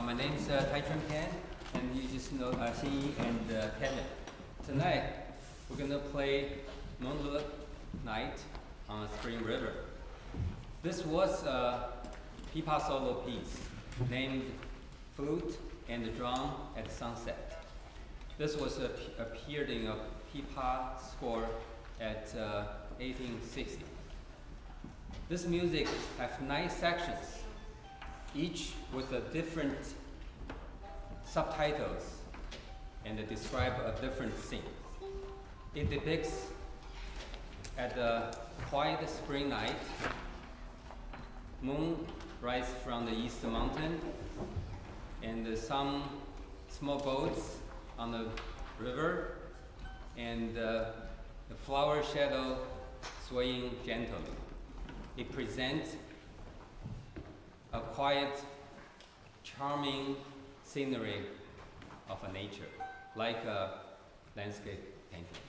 My name is Taichun Pan, and you just know Xinyi and Kevin. Tonight, we're going to play Moonlit Night on Spring River. This was a pipa solo piece named Flute and Drum at Sunset. This was appeared in a pipa score at 1860. This music has 9 sections, each with a different subtitles and describe a different scene. It depicts at a quiet spring night, moon rises from the east mountain, and some small boats on the river, and the flower shadow swaying gently. It presents a quiet, charming scenery of a nature, like a landscape painting.